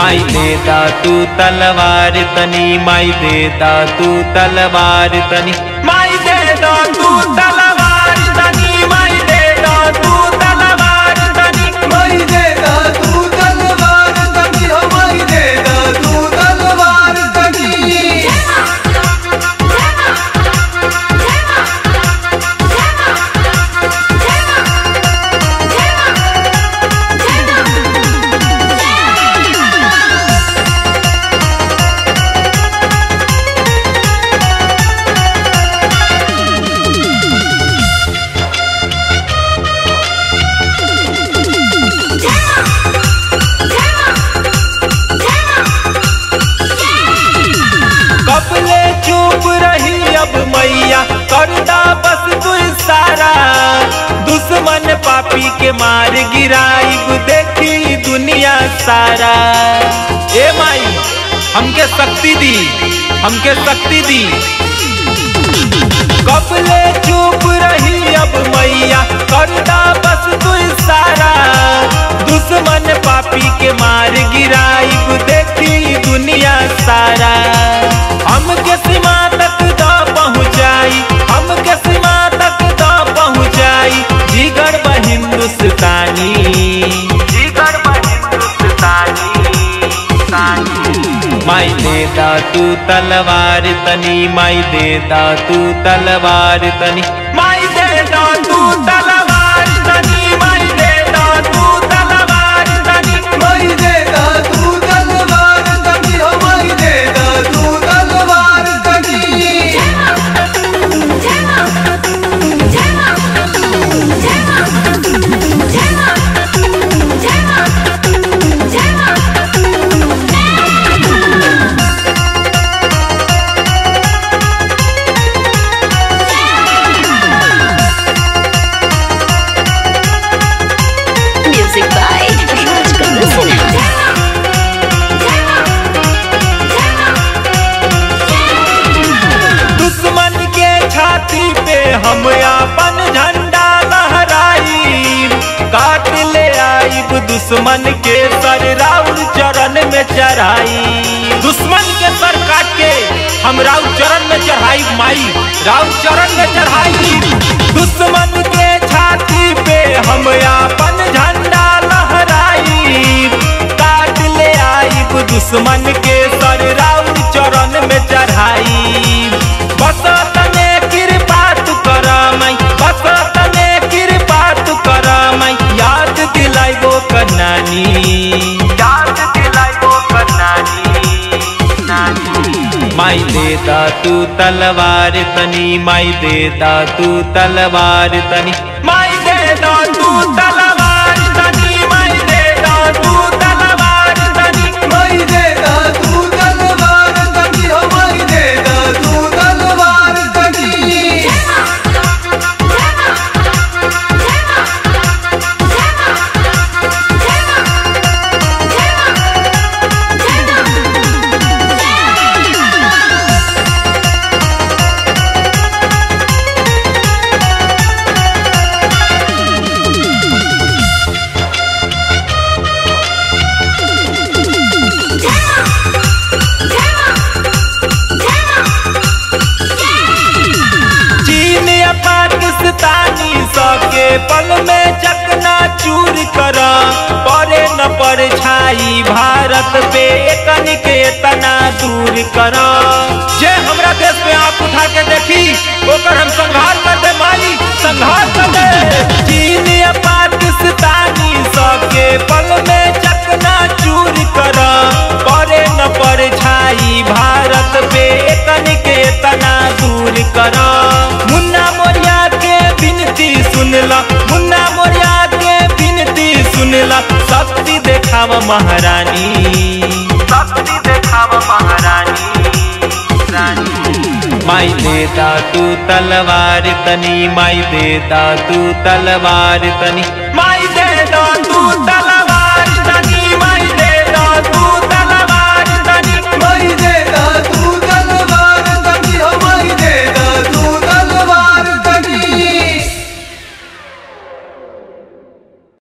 माई देता तू तलवार तनी, माई देता तू तलवार तनी, माई देता तू तलवार तनी, माई देता तू तलवार तनी, माई देता तू तलवार तनी, हो माई देता तू तलवार तनी। कबले चुप रही अब मैया, करदा बस तू इशारा, दुश्मन पापी के मार गिराइब देखी दुनिया सारा। ए माई हमके शक्ति दी, हमके शक्ति दी। कबले चुप रही अब मैया, करदा बस तू इशारा, दुश्मन पापी के मार गिराइब देखी दुनिया सारा। हमके सीमा तक दा पहुँचाई, हमके सीमा तक दा पहुँचाई, जिगर बा हिंदुस्तानी, जिगर बा हिंदुस्तानी। माई देता तू तलवार तनी, माई देता तू तलवार तनी, माई देता तू तलवार तनी, माई देता तू तलवार तनी, माई देता तू तलवार तनी, हो माई देता तू तलवार तनी। Music by Rajkumar Sinha. दुश्मन के छाती पे हम अपन झंडा लहराई, काट ले आइब दुश्मन के सर राउर चरण में चढ़ाई। दुश्मन के सर काट के हम राउर चरण में चढ़ाई, माई राउर चरण में चढ़ाई। दुश्मन के छाती पे हम अपन झंडा लहराई, काट ले आइब दुश्मन के सर राउर चरण में चढ़ाई। बस तने कृपा तू कर माई, बस तने कृपा तू कर माई, याद दिलाइबो करनानी, याद दिलाइबो करनानी। माई देता तू तलवार तनी, माई देता तू तलवार तनी, माई देता तू तलवार तनी, माई देता तू तलवार तनी, माई देता तू तलवार तनी, हो माई देता तू तलवार तनी। चीन या पाकिस्तानी सबके पल में चकना चूर कर, परे न पर छाई भारत पे एकन के तना दूर कर। जे हमरा देश में आप उठा के देखी ओकर हम संहार कर दे माई, संहार कर दे। चीन या पाकिस्तानी सबके पल में चकना चूर कर, परे न पर छाई भारत पे एकन के तना दूर कर। मुन्ना मोरिया के विनती सुनला, मुन्ना मोरिया के विनती सुनला, शक्ति देखाव महारानी, शक्ति देखाव महारानी। माई देता तू तलवार तनी, माई देता तू तलवार तनी, माई